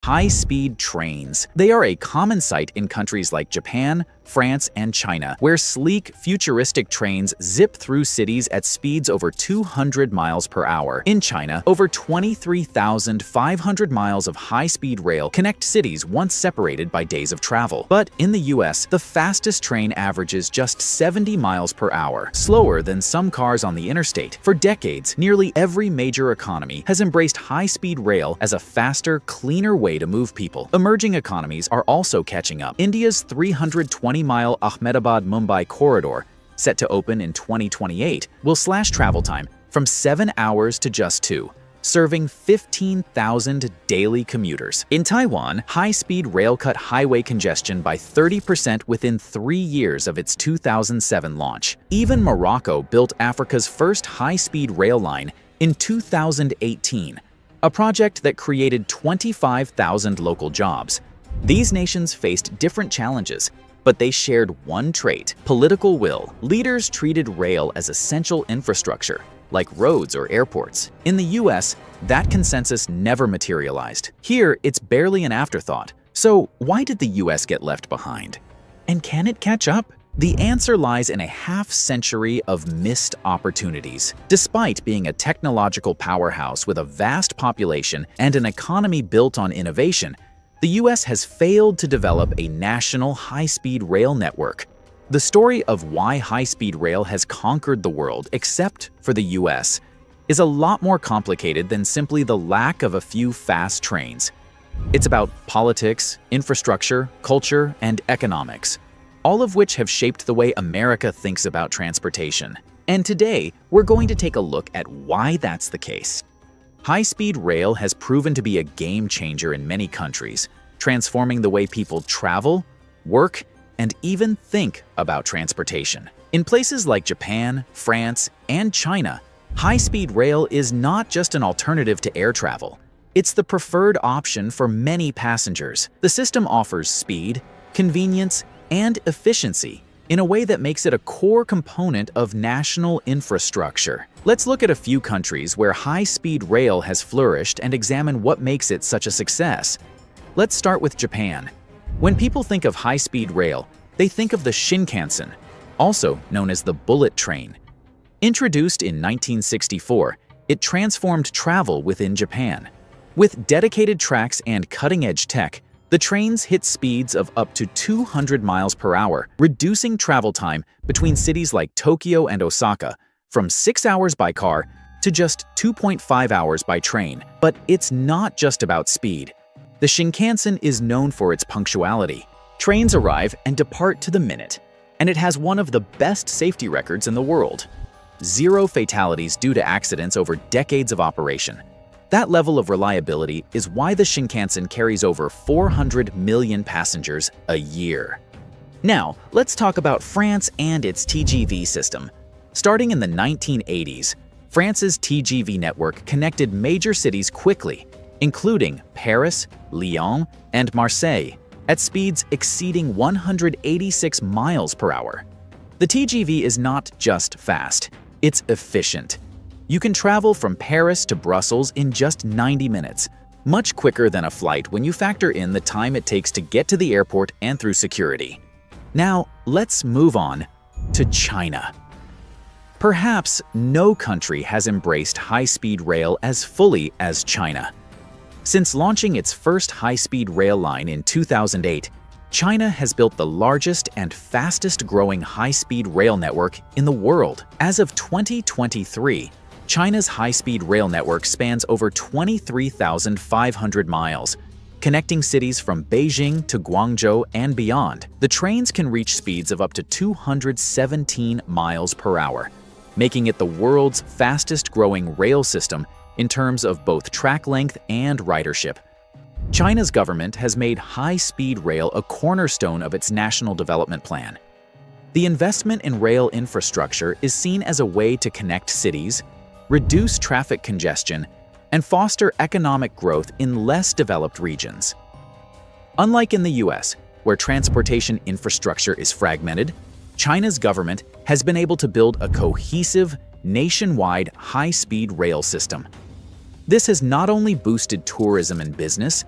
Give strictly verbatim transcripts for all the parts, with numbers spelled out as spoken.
high-speed trains. They are a common sight in countries like Japan, France, and China, where sleek, futuristic trains zip through cities at speeds over two hundred miles per hour. In China, over twenty-three thousand five hundred miles of high-speed rail connect cities once separated by days of travel. But in the U S, the fastest train averages just seventy miles per hour, slower than some cars on the interstate. For decades, nearly every major economy has embraced high-speed rail as a faster, cleaner way to move people. Emerging economies are also catching up. India's three hundred twenty mile Ahmedabad-Mumbai corridor, set to open in twenty twenty-eight, will slash travel time from seven hours to just two, serving fifteen thousand daily commuters. In Taiwan, high-speed rail cut highway congestion by thirty percent within three years of its two thousand seven launch. Even Morocco built Africa's first high-speed rail line in two thousand eighteen, a project that created twenty-five thousand local jobs. These nations faced different challenges, but they shared one trait: political will. Leaders treated rail as essential infrastructure, like roads or airports. In the U S, that consensus never materialized. Here, it's barely an afterthought. So why did the U S get left behind? And can it catch up? The answer lies in a half-century of missed opportunities. Despite being a technological powerhouse with a vast population and an economy built on innovation, the U S has failed to develop a national high-speed rail network. The story of why high-speed rail has conquered the world, except for the U S, is a lot more complicated than simply the lack of a few fast trains. It's about politics, infrastructure, culture, and economics, all of which have shaped the way America thinks about transportation. And today, we're going to take a look at why that's the case. High-speed rail has proven to be a game-changer in many countries, transforming the way people travel, work, and even think about transportation. In places like Japan, France, and China, high-speed rail is not just an alternative to air travel. It's the preferred option for many passengers. The system offers speed, convenience, and efficiency in a way that makes it a core component of national infrastructure. Let's look at a few countries where high-speed rail has flourished and examine what makes it such a success. Let's start with Japan. When people think of high-speed rail, they think of the Shinkansen, also known as the bullet train. Introduced in nineteen sixty-four, it transformed travel within Japan. With dedicated tracks and cutting-edge tech, the trains hit speeds of up to two hundred miles per hour, reducing travel time between cities like Tokyo and Osaka from six hours by car to just two point five hours by train. But it's not just about speed. The Shinkansen is known for its punctuality. Trains arrive and depart to the minute, and it has one of the best safety records in the world. Zero fatalities due to accidents over decades of operation. That level of reliability is why the Shinkansen carries over four hundred million passengers a year. Now, let's talk about France and its T G V system. Starting in the nineteen eighties, France's T G V network connected major cities quickly, including Paris, Lyon, and Marseille, at speeds exceeding one hundred eighty-six miles per hour. The T G V is not just fast, it's efficient. You can travel from Paris to Brussels in just ninety minutes, much quicker than a flight when you factor in the time it takes to get to the airport and through security. Now, let's move on to China. Perhaps no country has embraced high-speed rail as fully as China. Since launching its first high-speed rail line in two thousand eight, China has built the largest and fastest-growing high-speed rail network in the world. As of twenty twenty-three, China's high-speed rail network spans over twenty-three thousand five hundred miles, connecting cities from Beijing to Guangzhou and beyond. The trains can reach speeds of up to two hundred seventeen miles per hour, making it the world's fastest-growing rail system in terms of both track length and ridership. China's government has made high-speed rail a cornerstone of its national development plan. The investment in rail infrastructure is seen as a way to connect cities, reduce traffic congestion, and foster economic growth in less developed regions. Unlike in the U S, where transportation infrastructure is fragmented, China's government has been able to build a cohesive, nationwide high-speed rail system. This has not only boosted tourism and business,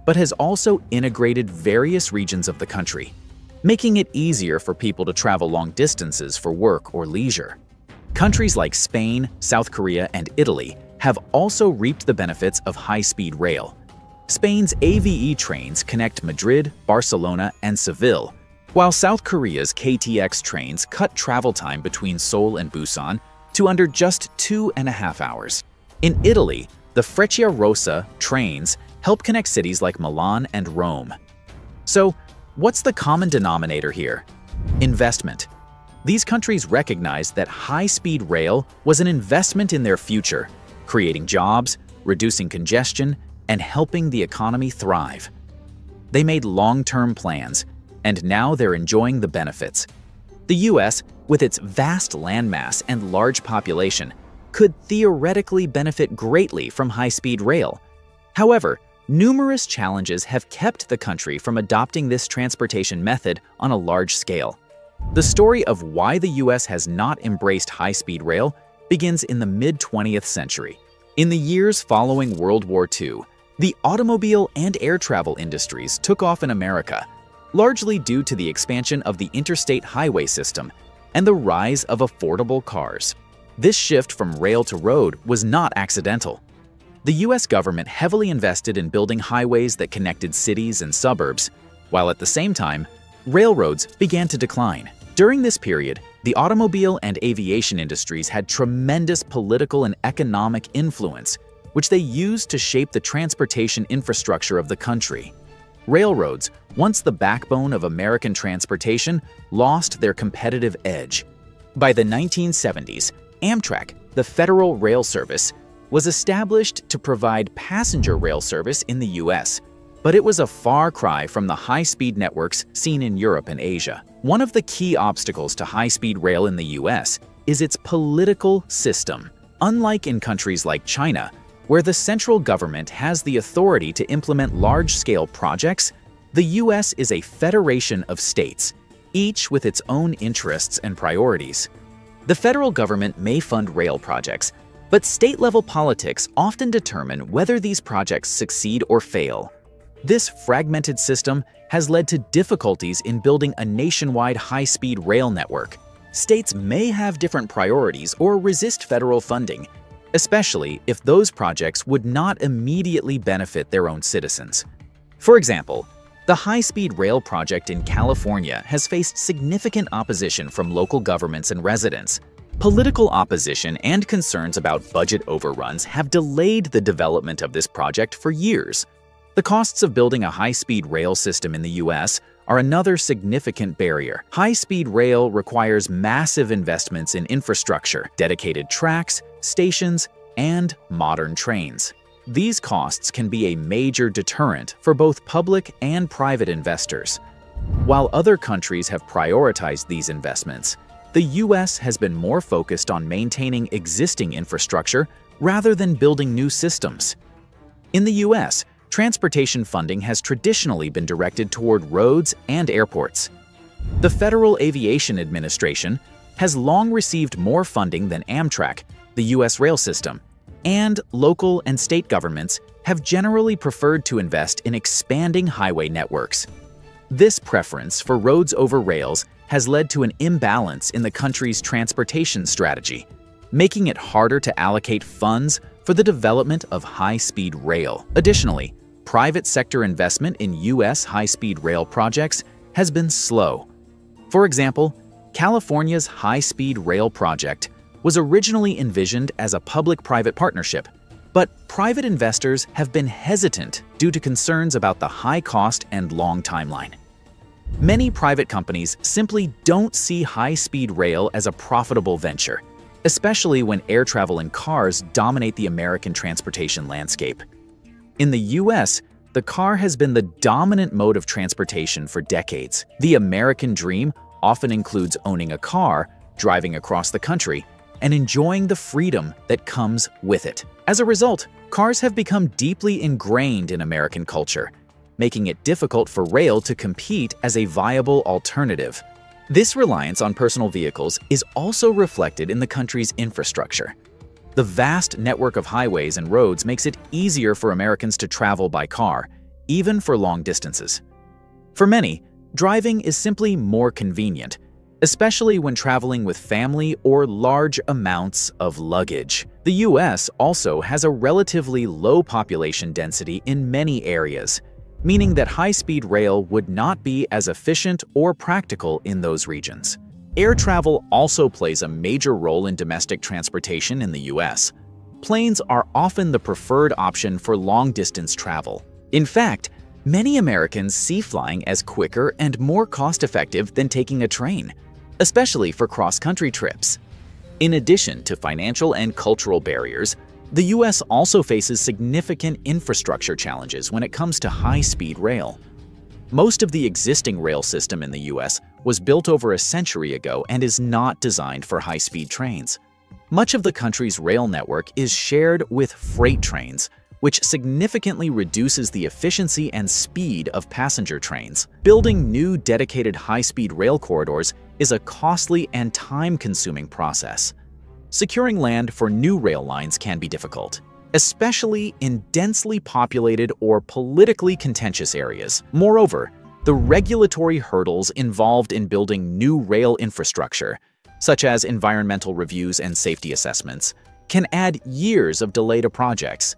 but has also integrated various regions of the country, making it easier for people to travel long distances for work or leisure. Countries like Spain, South Korea, and Italy have also reaped the benefits of high-speed rail. Spain's A V E trains connect Madrid, Barcelona, and Seville, while South Korea's K T X trains cut travel time between Seoul and Busan to under just two and a half hours. In Italy, the Frecciarossa trains help connect cities like Milan and Rome. So, what's the common denominator here? Investment. These countries recognized that high-speed rail was an investment in their future, creating jobs, reducing congestion, and helping the economy thrive. They made long-term plans, and now they're enjoying the benefits. The U S, with its vast landmass and large population, could theoretically benefit greatly from high-speed rail. However, numerous challenges have kept the country from adopting this transportation method on a large scale. The story of why the U S has not embraced high-speed rail begins in the mid twentieth century. In the years following World War Two, the automobile and air travel industries took off in America, largely due to the expansion of the interstate highway system and the rise of affordable cars. This shift from rail to road was not accidental. The U S government heavily invested in building highways that connected cities and suburbs, while at the same time, railroads began to decline. During this period, the automobile and aviation industries had tremendous political and economic influence, which they used to shape the transportation infrastructure of the country. Railroads, once the backbone of American transportation, lost their competitive edge. By the nineteen seventies, Amtrak, the Federal Rail Service, was established to provide passenger rail service in the U S, but it was a far cry from the high-speed networks seen in Europe and Asia. One of the key obstacles to high-speed rail in the U S is its political system. Unlike in countries like China, where the central government has the authority to implement large-scale projects, the U S is a federation of states, each with its own interests and priorities. The federal government may fund rail projects, but state-level politics often determine whether these projects succeed or fail. This fragmented system has led to difficulties in building a nationwide high-speed rail network. States may have different priorities or resist federal funding, especially if those projects would not immediately benefit their own citizens. For example, the high-speed rail project in California has faced significant opposition from local governments and residents. Political opposition and concerns about budget overruns have delayed the development of this project for years. The costs of building a high-speed rail system in the U S are another significant barrier. High-speed rail requires massive investments in infrastructure, dedicated tracks, stations, and modern trains. These costs can be a major deterrent for both public and private investors. While other countries have prioritized these investments, the U S has been more focused on maintaining existing infrastructure rather than building new systems. In the U S, transportation funding has traditionally been directed toward roads and airports. The Federal Aviation Administration has long received more funding than Amtrak, the U S rail system, and local and state governments have generally preferred to invest in expanding highway networks. This preference for roads over rails has led to an imbalance in the country's transportation strategy, making it harder to allocate funds for the development of high-speed rail. Additionally, private sector investment in U S high-speed rail projects has been slow. For example, California's high-speed rail project was originally envisioned as a public-private partnership, but private investors have been hesitant due to concerns about the high cost and long timeline. Many private companies simply don't see high-speed rail as a profitable venture, especially when air travel and cars dominate the American transportation landscape. In the U S, the car has been the dominant mode of transportation for decades. The American dream often includes owning a car, driving across the country, and enjoying the freedom that comes with it. As a result, cars have become deeply ingrained in American culture, making it difficult for rail to compete as a viable alternative. This reliance on personal vehicles is also reflected in the country's infrastructure. The vast network of highways and roads makes it easier for Americans to travel by car, even for long distances. For many, driving is simply more convenient, especially when traveling with family or large amounts of luggage. The U S also has a relatively low population density in many areas, meaning that high-speed rail would not be as efficient or practical in those regions. Air travel also plays a major role in domestic transportation in the U S. Planes are often the preferred option for long-distance travel. In fact, many Americans see flying as quicker and more cost-effective than taking a train, especially for cross-country trips. In addition to financial and cultural barriers, the U S also faces significant infrastructure challenges when it comes to high-speed rail. Most of the existing rail system in the U S was built over a century ago and is not designed for high-speed trains. Much of the country's rail network is shared with freight trains, which significantly reduces the efficiency and speed of passenger trains. Building new dedicated high-speed rail corridors is a costly and time-consuming process. Securing land for new rail lines can be difficult, especially in densely populated or politically contentious areas. Moreover, the regulatory hurdles involved in building new rail infrastructure, such as environmental reviews and safety assessments, can add years of delay to projects.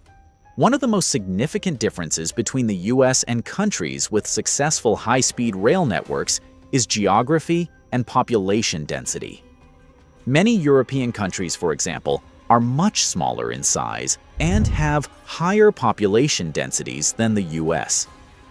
One of the most significant differences between the U S and countries with successful high-speed rail networks is geography and population density. Many European countries, for example, are much smaller in size and have higher population densities than the U S.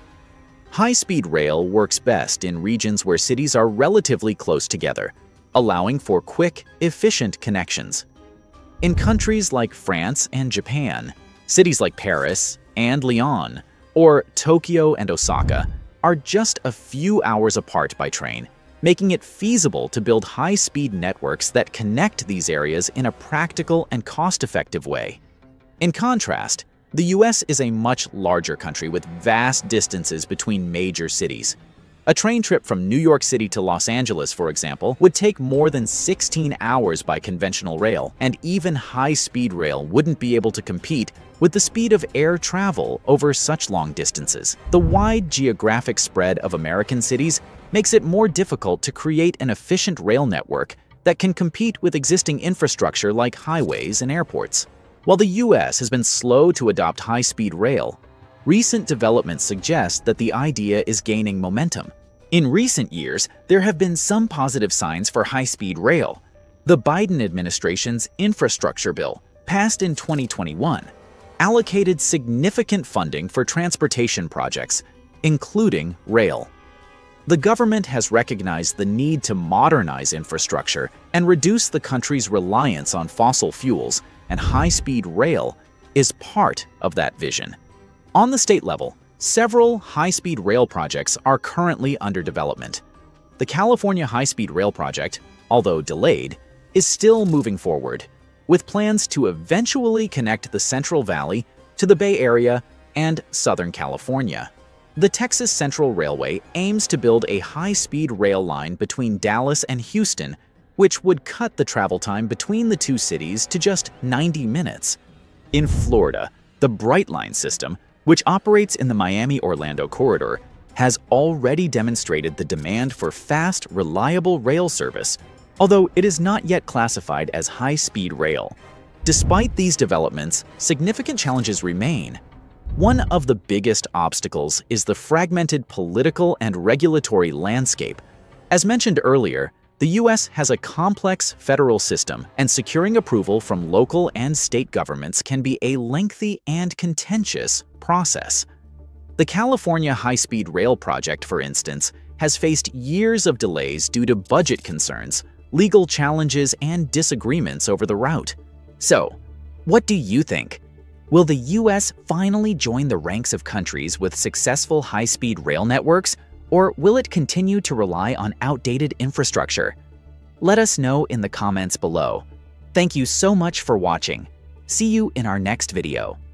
High-speed rail works best in regions where cities are relatively close together, allowing for quick, efficient connections. In countries like France and Japan, cities like Paris and Lyon, or Tokyo and Osaka, are just a few hours apart by train, making it feasible to build high-speed networks that connect these areas in a practical and cost-effective way. In contrast, the U S is a much larger country with vast distances between major cities. A train trip from New York City to Los Angeles, for example, would take more than sixteen hours by conventional rail, and even high-speed rail wouldn't be able to compete with the speed of air travel over such long distances. The wide geographic spread of American cities makes it more difficult to create an efficient rail network that can compete with existing infrastructure like highways and airports. While the U S has been slow to adopt high-speed rail, recent developments suggest that the idea is gaining momentum. In recent years, there have been some positive signs for high-speed rail. The Biden administration's infrastructure bill, passed in twenty twenty-one, allocated significant funding for transportation projects, including rail. The government has recognized the need to modernize infrastructure and reduce the country's reliance on fossil fuels, and high-speed rail is part of that vision. On the state level, several high-speed rail projects are currently under development. The California High-Speed Rail Project, although delayed, is still moving forward, with plans to eventually connect the Central Valley to the Bay Area and Southern California. The Texas Central Railway aims to build a high-speed rail line between Dallas and Houston, which would cut the travel time between the two cities to just ninety minutes. In Florida, the Brightline system, which operates in the Miami-Orlando corridor, has already demonstrated the demand for fast, reliable rail service, although it is not yet classified as high-speed rail. Despite these developments, significant challenges remain. One of the biggest obstacles is the fragmented political and regulatory landscape. As mentioned earlier, the U S has a complex federal system, and securing approval from local and state governments can be a lengthy and contentious process. The California High-Speed Rail Project, for instance, has faced years of delays due to budget concerns, legal challenges, and disagreements over the route. So, what do you think? Will the U S finally join the ranks of countries with successful high-speed rail networks, or will it continue to rely on outdated infrastructure? Let us know in the comments below. Thank you so much for watching. See you in our next video.